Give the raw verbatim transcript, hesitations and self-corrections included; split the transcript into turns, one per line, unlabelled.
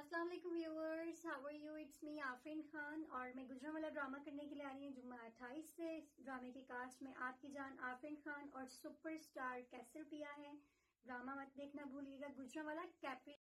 अस्सलाम वालेकुम viewers, how are you? It's me Afreen Khan और मैं गुजरांवाला ड्रामा करने के लिए आ रही हूँ जुम्मा अट्ठाईस से। ड्रामे की कास्ट में आपकी जान आफरीन खान और सुपरस्टार कैसर पिया है। ड्रामा मत देखना भूलिएगा। गुजरांवाला कैप्री